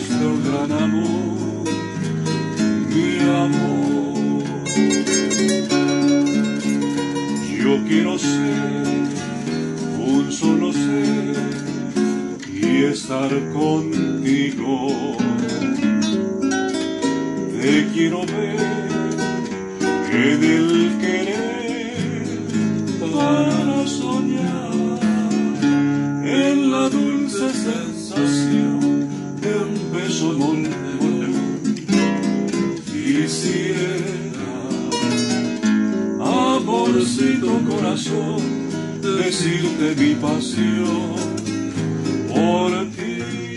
nuestro gran amor, mi amor. Yo quiero ser un solo ser y estar contigo. Te quiero ver en el querer para soñar, en la dulce sensación de un beso mortal. Quisiera, amorcito corazón, decirte mi pasión por ti.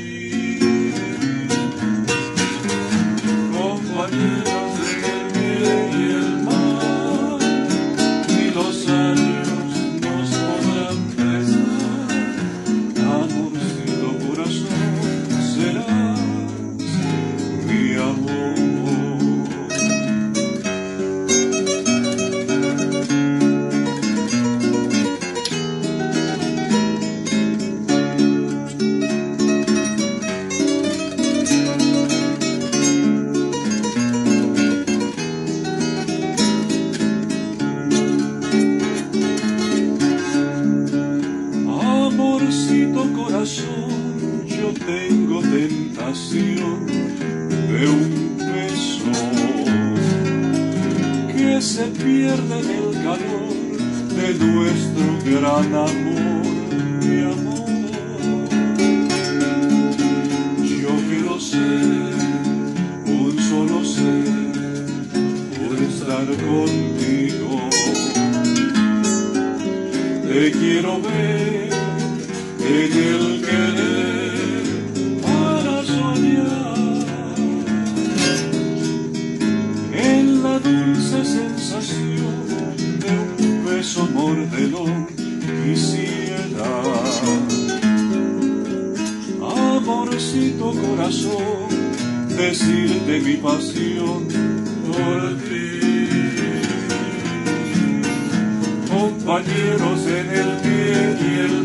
Compañeros del bien y el mal, ni los años nos podrán pesar. Amorcito corazón, serás mi amor. Amorcito corazón, yo tengo tentación de un beso que se pierde en el calor de nuestro gran amor, mi amor. Yo quiero ser un solo ser por estar contigo. Te quiero ver en el querer para soñar, en la dulce sensación de un beso mordelón. Quisiera, amorcito corazón, decirte mi pasión por ti. Compañeros en el bien y el